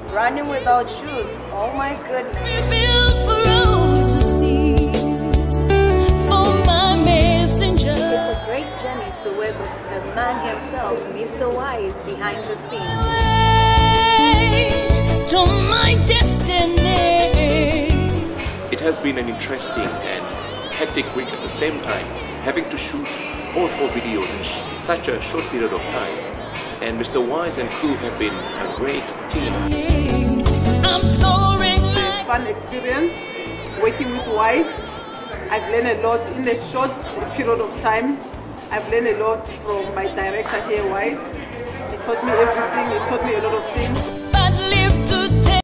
running without shoes. Oh my goodness. It's a great journey to where the man himself, Mr. Wise, behind the scenes. To my destiny. It has been an interesting and hectic week at the same time, having to shoot all 4 videos in such a short period of time. And Mr. Wise and crew have been a great team. I'm soaring like fun experience working with Wise. I've learned a lot in a short period of time. I've learned a lot from my director here, Wise. He taught me everything, he taught me a lot of things.